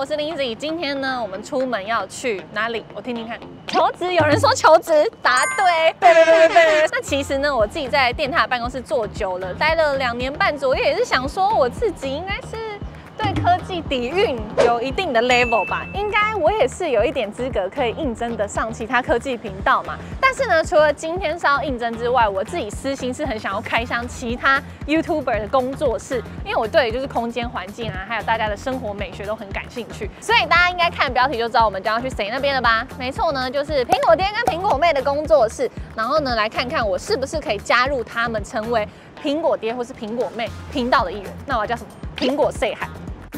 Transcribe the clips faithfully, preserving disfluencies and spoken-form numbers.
是 Lindsay。今天呢，我们出门要去哪里？我听听看。求职，有人说求职，答对。对对对对对。那其实呢，我自己在电塔办公室做久了，待了两年半左右，也是想说我自己应该是对科技底蕴有一定的 level 吧，应该我也是有一点资格可以应征得上其他科技频道嘛。但是呢，除了今天是要应征之外，我自己私心是很想要开箱其他 YouTuber 的工作室，因为我对就是空间环境啊，还有大家的生活美学都很感兴趣。所以大家应该看标题就知道我们将要去谁那边了吧？没错呢，就是苹果爹跟苹果妹的工作室。然后呢，来看看我是不是可以加入他们，成为苹果爹或是苹果妹频道的一员。那我要叫什么？苹果 say hi。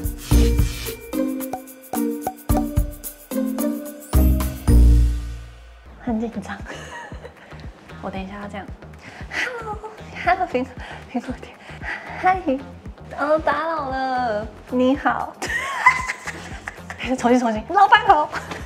很紧张，我等一下要这样 ，Hello，Hello， 苹果苹果爹，嗨，哦，打扰了，你好，重新重新，老板好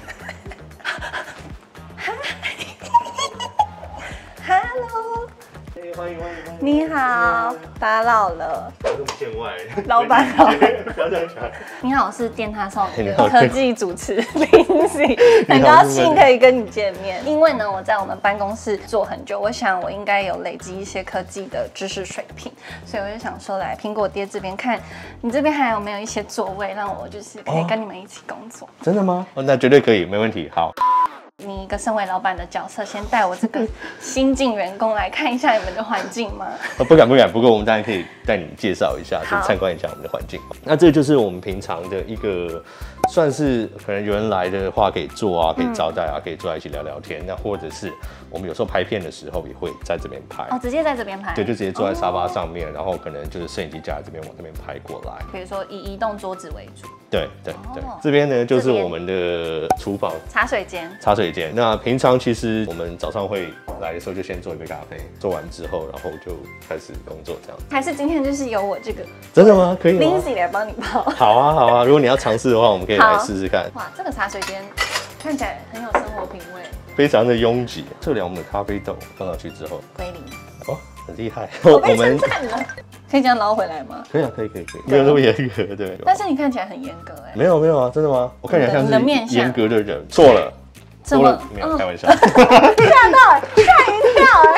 ，Hello， 欢迎欢迎欢迎， 你好，打扰了， 这么见外， 老板好， 不要这样讲。 你好，我是电塔少女的科技主持 Lindsay， 很高兴可以跟你见面。因为呢，我在我们办公室做很久，我想我应该有累积一些科技的知识水平，所以我就想说来苹果爹这边看，你这边还有没有一些座位，让我就是可以跟你们一起工作。 真的吗？哦，那绝对可以，没问题。好。 你一个身为老板的角色，先带我这个新进员工来看一下你们的环境吗？ 不敢不敢，不过我们当然可以带你介绍一下，就参观一下我们的环境。那这就是我们平常的一个，算是可能有人来的话可以坐啊，可以招待啊，可以坐在一起聊聊天。那或者是我们有时候拍片的时候也会在这边拍。 哦，直接在这边拍？ 对，就直接坐在沙发上面，哦、然后可能就是摄影机架在这边往这边拍过来。 比如说以移动桌子为主。 对对对，哦、这边呢就是我们的厨房、 茶水间。 茶水间。那平常其实我们早上会来的时候就先做一杯咖啡，做完之后，然后就开始工作这样。 还是今天就是由我这个真的吗？可以吗 ？Lindsay 来帮你泡。 好啊好啊，如果你要尝试的话，我们可以来试试看。 哇，这个茶水间看起来很有生活品味， 非常的拥挤。测量我们的咖啡豆放上去之后， 归零。 哦，很厉害。 我被称赞了。可以这样捞回来吗？ 可以啊，可以可以可以，没有那么严格，对。 但是你看起来很严格哎。 没有没有啊，真的吗？我看起来像是严格的人。错了， 错了， 没有开玩笑。 吓到，吓一跳哎。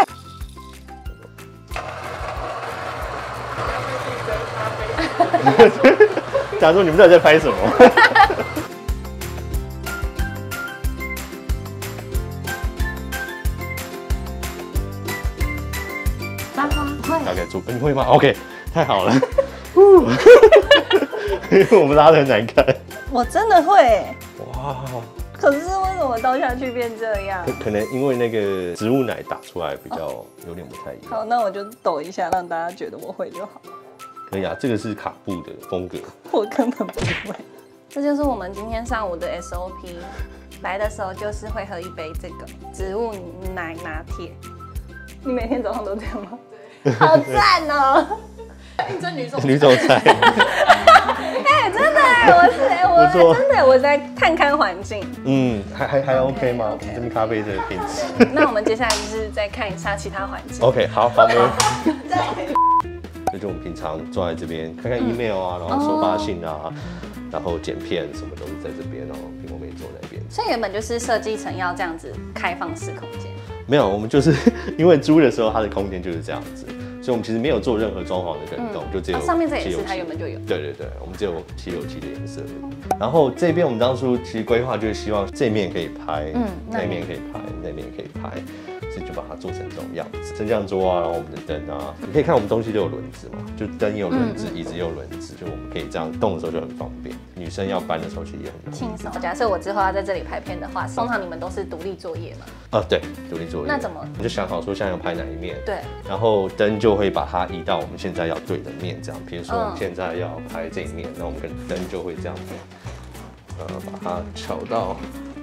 假如你们到底在拍什么？ 拉花会， 大概做你会吗 ？OK， 太好了。因为我们拉得很难看。 我真的会。 哇！ 可是为什么倒下去变这样？ 可能因为那个植物奶打出来比较有点不太一样。 好，那我就抖一下，让大家觉得我会就好。 可以啊，这个是卡布的风格。 我根本不会。这就是我们今天上午的 S O P。来的时候就是会喝一杯这个植物奶拿铁。你每天早上都这样吗？对。好赞哦！你这女总女总裁。 哎，真的哎，我是哎，我真的我在探看环境。 嗯，还还还 OK 吗？我们这边咖啡的品质。 那我们接下来就是再看一下其他环境。 OK， 好，好，没问题。这就我们平常坐在这边看看 email 啊，然后收发信啊，然后剪片什么都是在这边哦。苹果妹坐在那边。 所以原本就是设计成要这样子开放式空间。 没有，我们就是因为租的时候它的空间就是这样子。所以我们其实没有做任何装潢的更动，嗯、就只有、哦、 上面这也是它原本就有。对对对，我们只有漆油漆的颜色。然后这边我们当初其实规划就是希望这面可以拍，嗯，那面可以拍，那面可以拍，所以就把它做成这种样子。升降桌啊，然后我们的灯啊，你可以看我们东西都有轮子嘛，就灯也有轮子，椅子也有轮子，就我们可以这样动的时候就很方便。女生要搬的时候其实也很轻松。假设我之后要在这里拍片的话，通常你们都是独立作业吗？ 啊，对，独立作业。 那怎么？ 你就想好说现在要拍哪一面， 对， 然后灯就会把它移到我们现在要对的面，这样。比如说我们现在要拍这一面，那我们可能灯就会这样子，呃，把它调到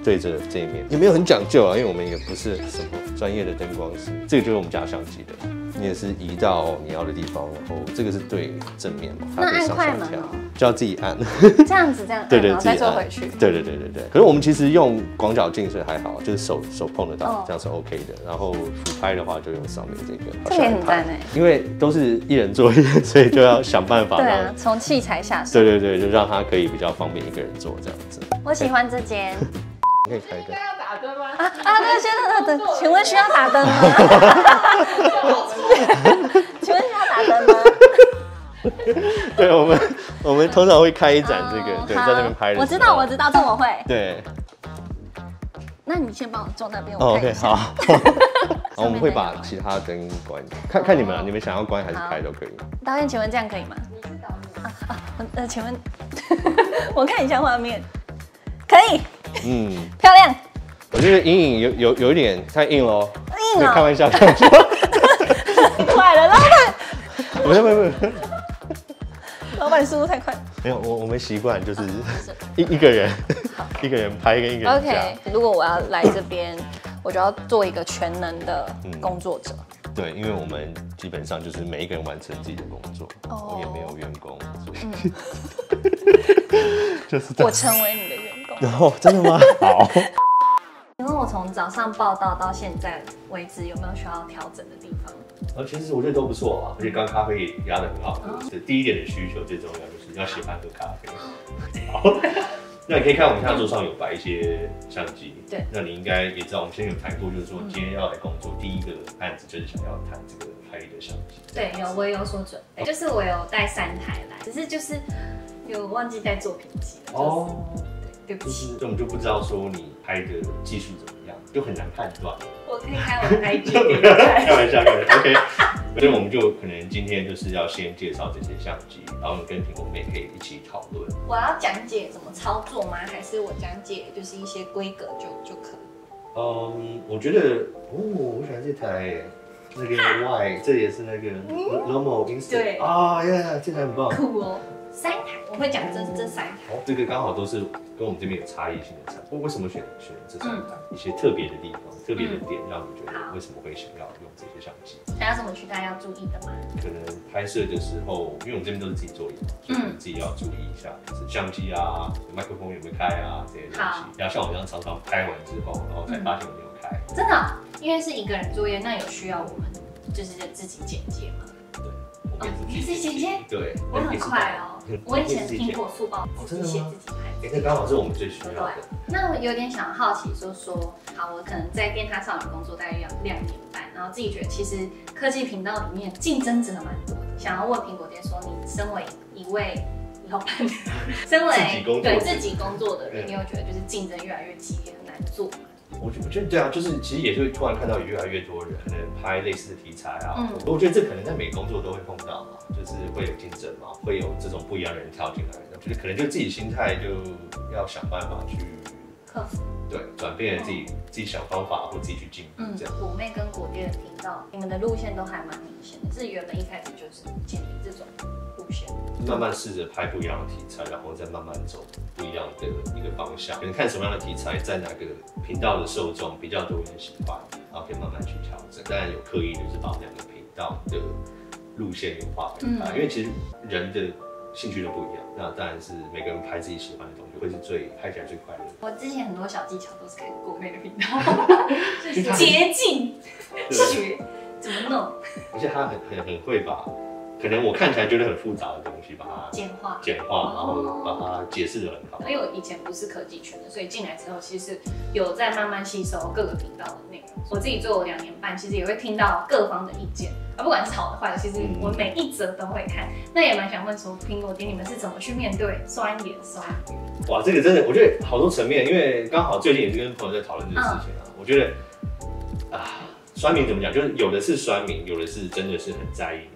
对着这一面，也没有很讲究啊，因为我们也不是什么专业的灯光师。这个就是我们家相机的，你也是移到你要的地方，然后这个是对正面嘛， 那按快门哦， 就要自己按。 这样子这样按， 对对， 然后再做回去。 对对对对对。可是我们其实用广角镜，所以还好，就是手手碰得到，哦、这样是 OK 的。然后俯拍的话，就用上面这个。 这个也很赞哎， 因为都是一人作业，所以就要想办法。 对啊，从器材下手。 对对对，就让他可以比较方便一个人做这样子。 我喜欢这间。 你可以开灯。 要打灯吗？ 啊啊，对，先打灯。请问需要打灯吗？请问需要打灯吗？ 对，我们我们通常会开一盏这个，对，在那边拍的。 我知道，我知道，这我会。 对。 那你先帮我坐那边，我看一下。 好。我们会把其他灯关，看看你们啊，你们想要关还是开都可以。 导演，请问这样可以吗？啊啊，呃，请问，我看一下画面，可以。嗯，漂亮。 我觉得阴影有有有一点太硬喽。 硬啊！ 开玩笑，开玩笑。 快了，老板。 不是不是不是。 老板速度太快。 没有，我我们习惯就是一一个人，一个人拍跟一个人 OK， 如果我要来这边，我就要做一个全能的工作者。 对，因为我们基本上就是每一个人完成自己的工作，哦，也没有员工，所以就是我成为你的员工。 哦，真的吗？好。 请问我从早上报道到现在为止，有没有需要调整的地方？ 呃，其实我觉得都不错啊，而且刚咖啡也压得很好。是第一点的需求最重要，就是要喜欢喝咖啡。好。那你可以看我们现在桌上有摆一些相机，对，那你应该也知道，我们之前有谈过，就是说今天要来工作，第一个案子就是想要谈这个拍的相机。 对，有我有所准备，就是我有带三台来，只是就是有忘记带作品集了。哦，对，对不起， 所以我们就不知道说你拍的技术怎么样，就很难判断。 我可以开我的 I G 给你看。 开玩笑，开玩笑 ，OK。所以我们就可能今天就是要先介绍这些相机，然后跟苹果妹可以一起讨论。 我要讲解怎么操作吗？还是我讲解就是一些规格就就可以？ 嗯，我觉得哦，我喜欢这台，那个 Y， 这也是那个 Lomo Instant。对啊，耶，这台很棒。 酷哦。三台，我会讲这这三台。 哦，这个刚好都是跟我们这边有差异性的产品。为什么选选这三台？一些特别的地方、特别的点，让你觉得为什么会想要用这些相机？ 还有什么区大家要注意的吗？ 可能拍摄的时候，因为我们这边都是自己做影嘛，所以我们自己要注意一下，就是相机啊、麦克风有没有开啊这些东西。然后像我这样常常拍完之后，然后才发现我没有开。 真的，因为是一个人作业，那有需要我们就是自己剪接吗？ 对， 你自己剪接？ 对， 我很快哦。我以前听过速报自己写自己拍， 哎，这刚好是我们最需要的。 那我有点想好奇，说说，好，我可能在电塔少女工作大概两两年半，然后自己觉得其实科技频道里面竞争真的蛮多的。想要问苹果爹说，你身为一位老板，身为对自己工作的人，你有觉得就是竞争越来越激烈，很难做吗？ 我觉我觉得对啊，就是其实也是突然看到有越来越多人可能拍类似的题材啊，嗯、我觉得这可能在每个工作都会碰到嘛，就是会有竞争嘛，会有这种不一样的人跳进来，我觉得可能就自己心态就要想办法去克服， 对，转变自己、嗯、自己想方法或自己去进步这样。 果妹跟果爹的频道，你们的路线都还蛮明显的，是原本一开始就是建立这种路线。 慢慢试着拍不一样的题材，然后再慢慢走不一样的一个方向。可能看什么样的题材，在哪个频道的受众比较多人喜欢，然后可以慢慢去调整。当然有刻意就是把两个频道的路线有划分开，嗯、因为其实人的兴趣都不一样。那当然是每个人拍自己喜欢的东西，会是最拍起来最快乐的。 我之前很多小技巧都是看果妹的频道，捷径学怎么弄， 而且他很很很会把。可能我看起来觉得很复杂的东西，把它简化， 简化，然后把它解释得很好。 因为我以前不是科技圈的，所以进来之后，其实有在慢慢吸收各个频道的内容。我自己做了两年半，其实也会听到各方的意见，啊，不管是好的坏的，其实我每一则都会看。那也蛮想问说，苹果爹你们是怎么去面对酸言酸语？ 哇，这个真的，我觉得好多层面，因为刚好最近也是跟朋友在讨论这个事情啊。嗯、我觉得啊，酸民怎么讲，就是有的是酸民，有的是真的是很在意你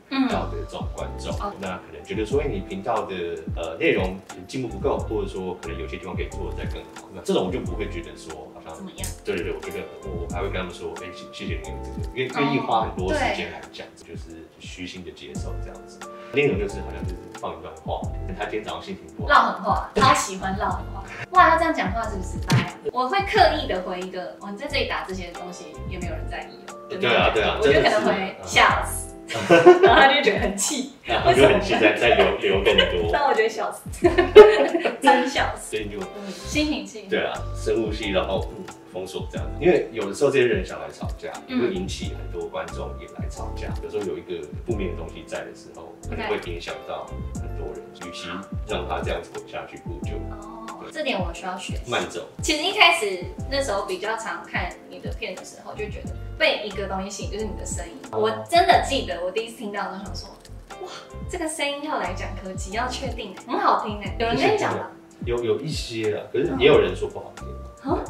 到的这种观众，嗯、那可能觉得说，哎、欸，你频道的呃内容进步不够，或者说可能有些地方可以做得再更好，那这种我就不会觉得说好像怎么样？ 对对对，我觉得我还会跟他们说，哎、欸，谢谢你们这个，愿愿意花很多时间来讲，就是虚心的接受这样子。另一种就是好像就是放一段话，他今天早上心情不好， 唠狠话，超喜欢唠狠话。哇，他这样讲话是不是？我会刻意的回一个，哦，你在这里打这些东西，也没有人在意哦。 对啊对啊， 我就可能会笑死，然后他就觉得很气， 为什么很气，再再留留更多。 但我觉得笑死，真笑死。 所以就心平气。 对啊，深呼吸，然后封锁这样子。因为有的时候这些人想来吵架，会引起很多观众也来吵架。有时候有一个负面的东西在的时候，可能会影响到很多人。与其让他这样子滚下去，不如就哦，这点我需要学习。 慢走。其实一开始那时候比较常看你的片的时候，就觉得被一个东西吸引，就是你的声音。我真的记得我第一次听到的时候想说，哇，这个声音要来讲科技，要确定很好听哎，有人跟你讲吗？ 有有一些啦，可是也有人说不好听。 啊？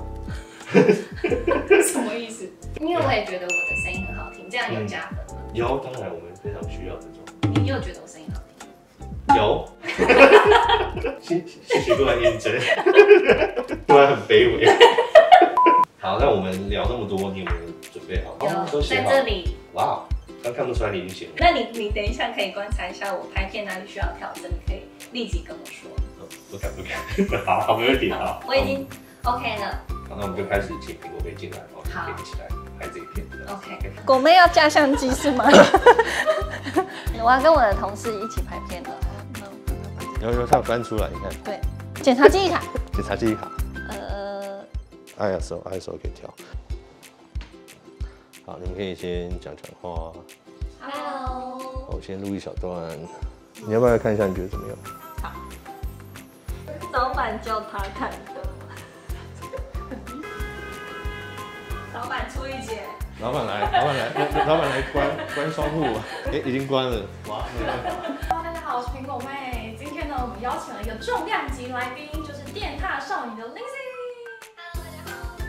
什么意思？因为我也觉得我的声音很好听，这样有加分吗？ 有，当然我们非常需要这种。 你又觉得我声音好听？ 有，谢谢谢各位验证，突然很卑微。好，那我们聊那么多，你有没有准备好？ 有，在这里。 哇，刚看不出来你已经写了。 那你你等一下可以观察一下我拍片哪里需要调整，你可以立即跟我说。 不敢不敢，好好没问题好。 我已经 OK 了。 好，那我们就开始请苹果妹进来，哦，可以一起来拍这一片。 OK。 果妹要架相机是吗？我要跟我的同事一起拍片了。 有有，它翻出来，你看。 对，检查记忆卡。 检查记忆卡。 呃 ，I S O I S O 可以调。好，你们可以先讲讲话。 Hello。 我先录一小段，你要不要来看一下？你觉得怎么样？ 好。老板叫他看的。 老板出一节。 老板来，老板来，老板来关关窗户，哎、欸，已经关了，哇，没办法。 Hello， 大家好，我是苹果妹。今天呢，我们邀请了一个重量级来宾，就是电踏少女的 Lindsay。Hello， 大家好。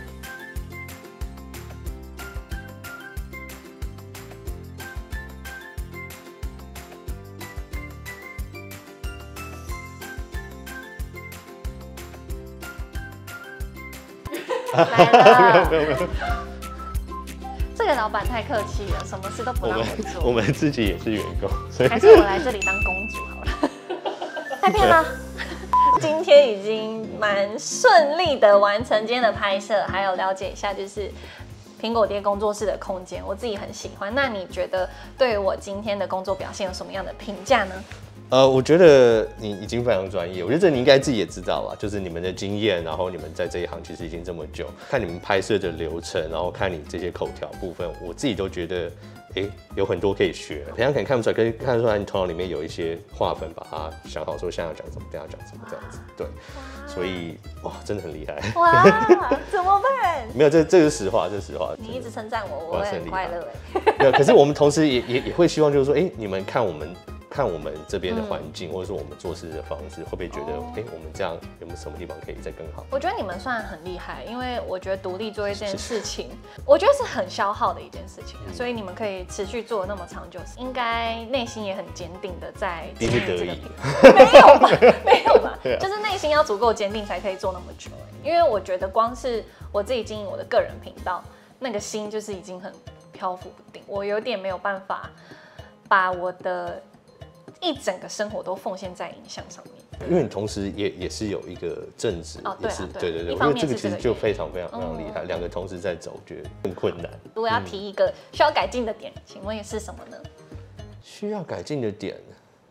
来了。这个老板太客气了，什么事都不让我做。 我们自己也是员工，所以还是我来这里当公主好了。拍片了，今天已经蛮顺利的完成今天的拍摄，还有了解一下就是苹果爹工作室的空间，我自己很喜欢。那你觉得对于我今天的工作表现有什么样的评价呢？ 呃，我觉得你已经非常专业，我觉得这你应该自己也知道吧，就是你们的经验，然后你们在这一行其实已经这么久，看你们拍摄的流程，然后看你这些口条部分，我自己都觉得，哎、欸，有很多可以学。平常可能看不出来，可以看得出来你头脑里面有一些划分，把它想好说现在要讲什么，等下讲什么这样子，对，所以哇，真的很厉害。 哇，怎么办？ 没有，这这是实话，这是实话。 你一直称赞我，我会很快乐哎。 没有，可是我们同时也也也会希望，就是说，哎、欸，你们看我们。看我们这边的环境，嗯、或者说我们做事的方式，会不会觉得，哎、哦欸，我们这样有没有什么地方可以再更好？ 我觉得你们算很厉害，因为我觉得独立做一件事情，我觉得是很消耗的一件事情，嗯、所以你们可以持续做那么长久，应该内心也很坚定的在经营这个品牌。没有吧？没有吧？就是内心要足够坚定才可以做那么久。因为我觉得光是我自己经营我的个人频道，那个心就是已经很漂浮不定，我有点没有办法把我的一整个生活都奉献在影像上面， 因为你同时也也是有一个正职， 哦、 也是对对对， 我觉得这个其实就非常非常非常厉害，两、嗯、个同时在走，我觉得更困难。 如果要提一个需要改进的点，嗯、请问是什么呢？ 需要改进的点，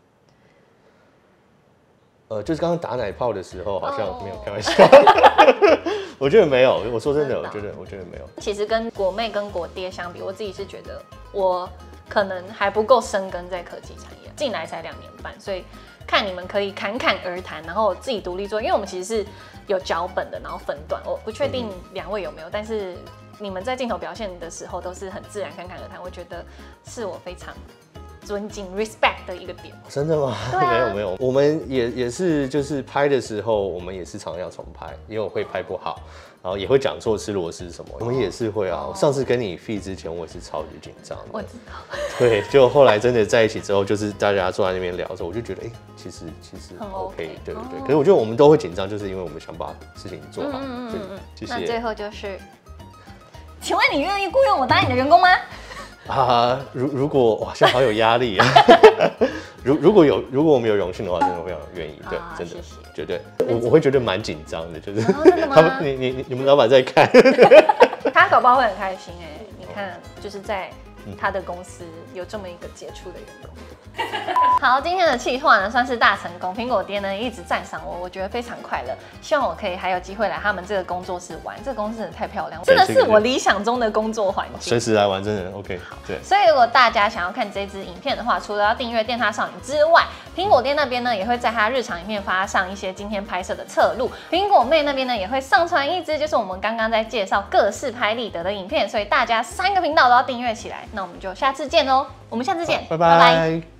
呃，就是刚刚打奶泡的时候，好像没有开玩笑，哦、我觉得没有，我说真的，我觉得我觉得没有。 其实跟果妹跟果爹相比，我自己是觉得我可能还不够深耕在科技产业，进来才两年半，所以看你们可以侃侃而谈，然后自己独立做，因为我们其实是有脚本的，然后分段，我不确定两位有没有，但是你们在镜头表现的时候都是很自然侃侃而谈，我觉得是我非常尊敬 respect 的一个点。 真的吗？啊、没有没有，我们也也是就是拍的时候，我们也是常常要重拍，因为我会拍不好，然后也会讲错吃螺丝什么，我们也是会啊。我上次跟你 feed 之前，我也是超级紧张的。 我知道。 对，就后来真的在一起之后，就是大家坐在那边聊的时候，我就觉得，哎、欸，其实其实 OK， 对对对。哦、可是我觉得我们都会紧张，就是因为我们想把事情做好。嗯嗯嗯。谢谢。 那最后就是，请问你愿意雇佣我当你的员工吗？ 啊，如如果哇，现在好有压力啊！如如果有如果我们有荣幸的话，真的非常愿意，对，啊、真的谢谢绝对，我我会觉得蛮紧张的，就是、哦、他们你你你们老板在看， 他搞不好会很开心哎，你看就是在他的公司有这么一个杰出的员工。好，今天的企划呢算是大成功，苹果爹呢一直赞赏我，我觉得非常快乐，希望我可以还有机会来他们这个工作室玩，这个公司真的太漂亮，真的是我理想中的工作环境， 随时来玩真的 OK。对， 所以如果大家想要看这支影片的话，除了要订阅电獺少女之外，苹果爹那边呢也会在他日常影片发上一些今天拍摄的侧录，苹果妹那边呢也会上传一支就是我们刚刚在介绍各式拍立得的影片，所以大家三个频道都要订阅起来。那我们就下次见喽，我们下次见， 拜拜。拜拜。